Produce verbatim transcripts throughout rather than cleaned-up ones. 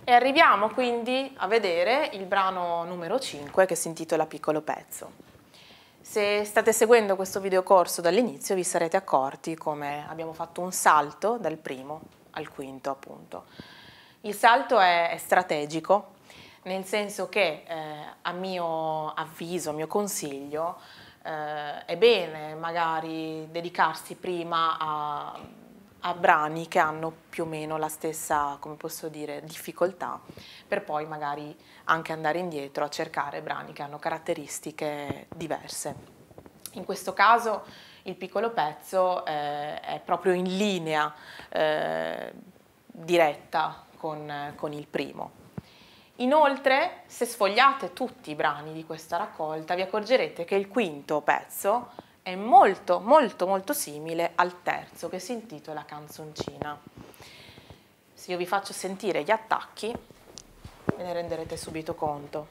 E arriviamo quindi a vedere il brano numero cinque, che si intitola Piccolo pezzo. Se state seguendo questo videocorso dall'inizio vi sarete accorti come abbiamo fatto un salto dal primo al quinto, appunto. Il salto è, è strategico, nel senso che eh, a mio avviso, a mio consiglio, eh, è bene magari dedicarsi prima a a brani che hanno più o meno la stessa, come posso dire, difficoltà, per poi magari anche andare indietro a cercare brani che hanno caratteristiche diverse. In questo caso il piccolo pezzo eh, è proprio in linea eh, diretta con, con il primo. Inoltre, se sfogliate tutti i brani di questa raccolta, vi accorgerete che il quinto pezzo è molto molto molto simile al terzo, che si intitola Canzoncina. Se io vi faccio sentire gli attacchi ve ne renderete subito conto.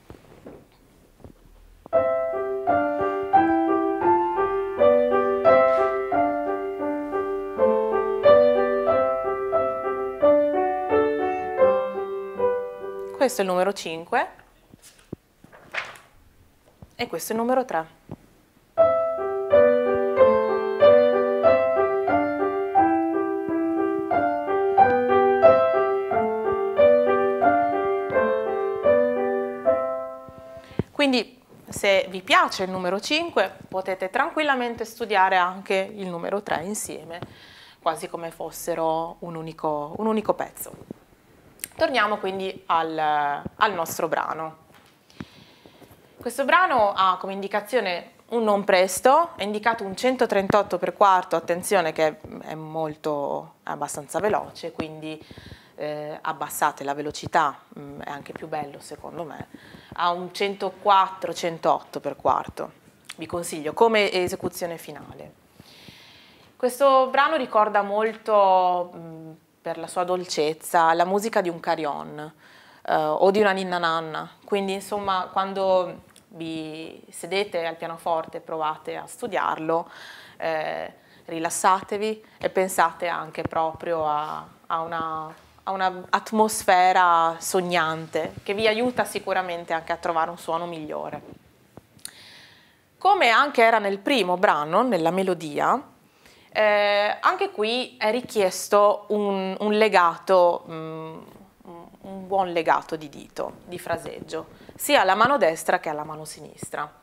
Questo è il numero cinque e questo è il numero tre. Quindi se vi piace il numero cinque potete tranquillamente studiare anche il numero tre insieme, quasi come fossero un unico, un unico pezzo. Torniamo quindi al, al nostro brano. Questo brano ha come indicazione un non presto, è indicato un centotrentotto per quarto, attenzione che è molto, è abbastanza veloce, quindi eh, abbassate la velocità, mh, è anche più bello secondo me, a un centoquattro centootto per quarto, vi consiglio come esecuzione finale. Questo brano ricorda molto, mh, per la sua dolcezza, la musica di un carillon eh, o di una ninna nanna, quindi insomma quando vi sedete al pianoforte e provate a studiarlo, eh, rilassatevi e pensate anche proprio a, a una a un'atmosfera sognante che vi aiuta sicuramente anche a trovare un suono migliore. Come anche era nel primo brano, nella melodia, eh, anche qui è richiesto un, un legato, um, un buon legato di dito, di fraseggio, sia alla mano destra che alla mano sinistra.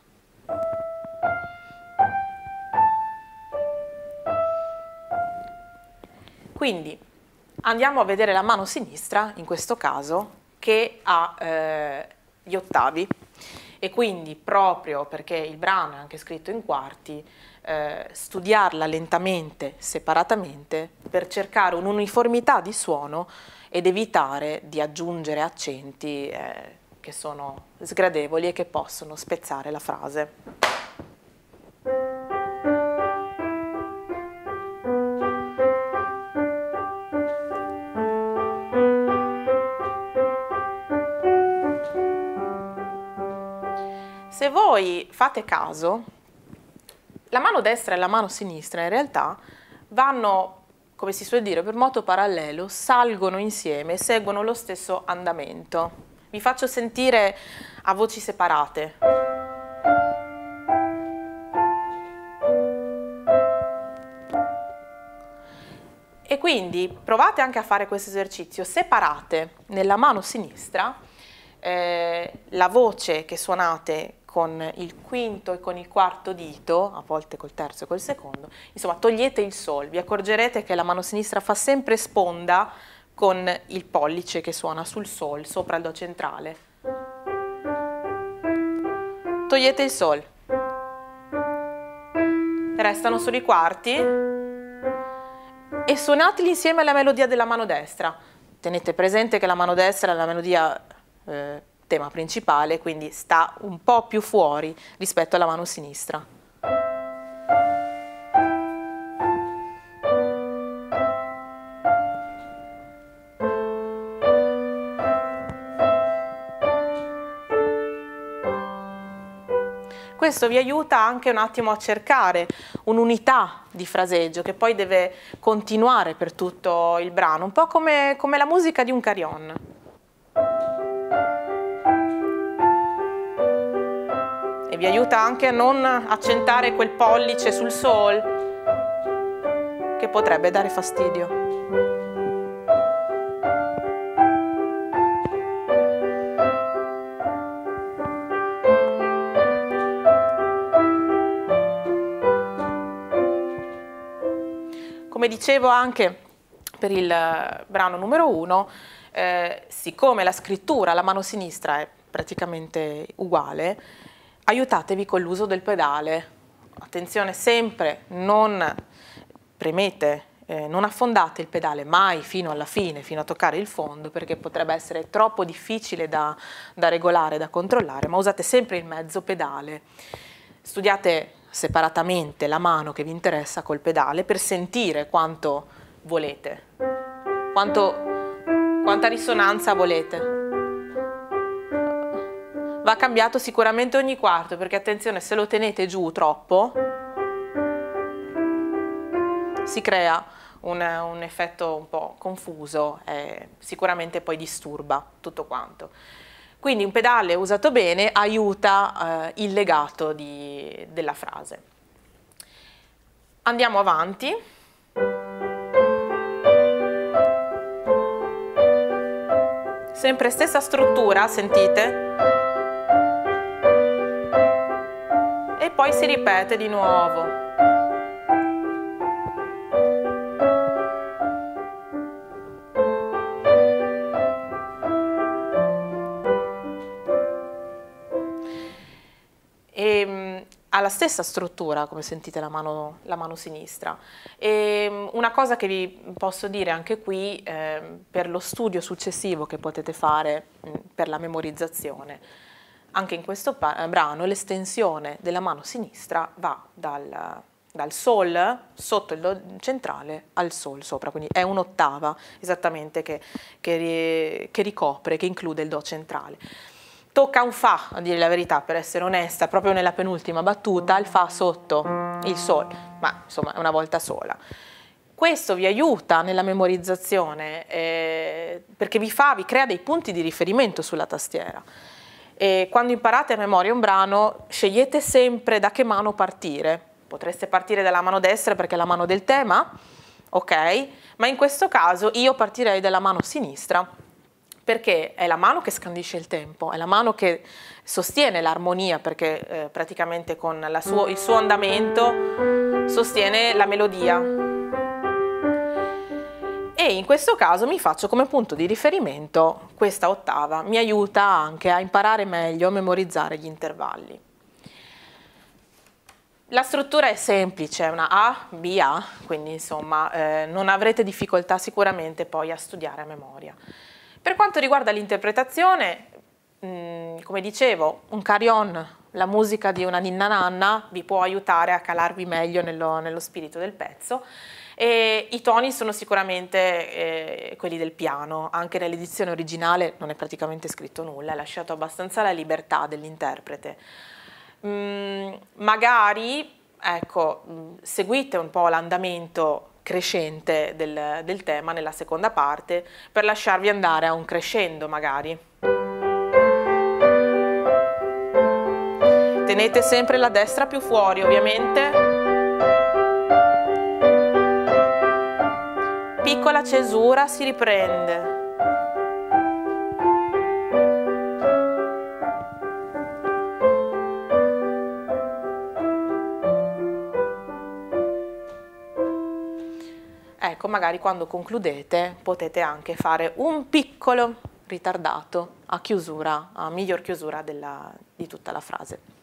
Quindi andiamo a vedere la mano sinistra, in questo caso, che ha eh, gli ottavi, e quindi proprio perché il brano è anche scritto in quarti, eh, studiarla lentamente, separatamente, per cercare un'uniformità di suono ed evitare di aggiungere accenti eh, che sono sgradevoli e che possono spezzare la frase. Se voi fate caso, la mano destra e la mano sinistra in realtà vanno, come si suol dire, per moto parallelo, salgono insieme e seguono lo stesso andamento. Vi faccio sentire a voci separate. E quindi provate anche a fare questo esercizio, separate nella mano sinistra eh, la voce che suonate con il quinto e con il quarto dito, a volte col terzo e col secondo, insomma togliete il sol, vi accorgerete che la mano sinistra fa sempre sponda con il pollice che suona sul sol, sopra il do centrale. Togliete il sol, restano solo i quarti e suonateli insieme alla melodia della mano destra. Tenete presente che la mano destra è la melodia eh, tema principale, quindi sta un po' più fuori rispetto alla mano sinistra. Questo vi aiuta anche un attimo a cercare un'unità di fraseggio che poi deve continuare per tutto il brano, un po' come, come la musica di un carillon. vi aiuta anche a non accentare quel pollice sul sol che potrebbe dare fastidio. Come dicevo anche per il brano numero uno, eh, siccome la scrittura alla mano sinistra è praticamente uguale, aiutatevi con l'uso del pedale. Attenzione sempre, non premete, eh, non affondate il pedale mai fino alla fine, fino a toccare il fondo, perché potrebbe essere troppo difficile da, da regolare, da controllare, ma usate sempre il mezzo pedale. Studiate separatamente la mano che vi interessa col pedale per sentire quanto volete, quanto, quanta risonanza volete. Va cambiato sicuramente ogni quarto, perché attenzione, se lo tenete giù troppo si crea un, un effetto un po' confuso e sicuramente poi disturba tutto quanto. Quindi un pedale usato bene aiuta eh, il legato di, della frase. Andiamo avanti. Sempre stessa struttura, sentite? E poi si ripete di nuovo. E, ha la stessa struttura, come sentite, la mano, la mano sinistra. E una cosa che vi posso dire anche qui, eh, per lo studio successivo che potete fare mh, per la memorizzazione, anche in questo brano l'estensione della mano sinistra va dal, dal sol, sotto il do centrale, al sol sopra, quindi è un'ottava esattamente che, che, che ricopre, che include il do centrale. Tocca un fa, a dire la verità, per essere onesta, proprio nella penultima battuta, il fa sotto il sol, ma insomma è una volta sola. Questo vi aiuta nella memorizzazione eh, perché vi fa, vi crea dei punti di riferimento sulla tastiera. E quando imparate a memoria un brano, scegliete sempre da che mano partire. Potreste partire dalla mano destra perché è la mano del tema, ok? Ma in questo caso io partirei dalla mano sinistra, perché è la mano che scandisce il tempo, è la mano che sostiene l'armonia, perché eh, praticamente con la suo, il suo andamento sostiene la melodia. E in questo caso mi faccio come punto di riferimento questa ottava, mi aiuta anche a imparare meglio, a memorizzare gli intervalli. La struttura è semplice, è una A, B, A, quindi insomma eh, non avrete difficoltà sicuramente poi a studiare a memoria. Per quanto riguarda l'interpretazione, come dicevo, un carillon, la musica di una ninna nanna, vi può aiutare a calarvi meglio nello, nello spirito del pezzo. E i toni sono sicuramente eh, quelli del piano, anche nell'edizione originale non è praticamente scritto nulla, è lasciato abbastanza la libertà dell'interprete. Mm, magari, ecco, seguite un po' l'andamento crescente del, del tema nella seconda parte per lasciarvi andare a un crescendo magari. Tenete sempre la destra più fuori ovviamente. Piccola cesura, si riprende. Ecco, magari quando concludete potete anche fare un piccolo ritardato a chiusura, a miglior chiusura della, di tutta la frase.